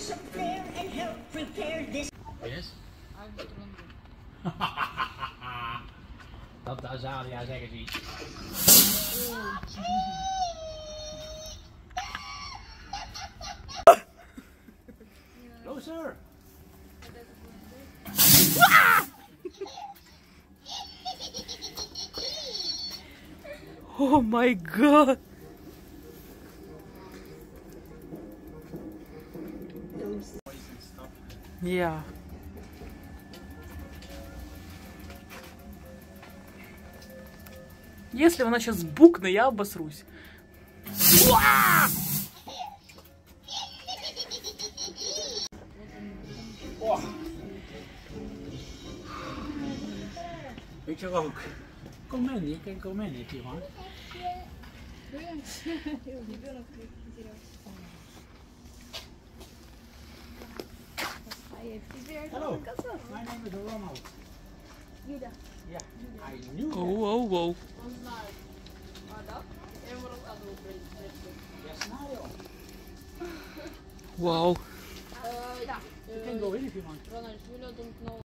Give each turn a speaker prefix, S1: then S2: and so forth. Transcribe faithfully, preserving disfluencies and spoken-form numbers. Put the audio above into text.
S1: some flair and help prepare this.
S2: Yes? Dat Azalia zeggen ze iets. Closer!
S3: Oh my god! Ja. Если она сейчас букнет, я обосрусь.
S2: Oh. Weet je ook? Kom in, je kan komen in if you want. Hello, my name is Ronald. Yeah, I knew that.
S3: Oh, oh, oh.
S2: Yes, Mario.
S3: Wow.
S2: You can go in if you want.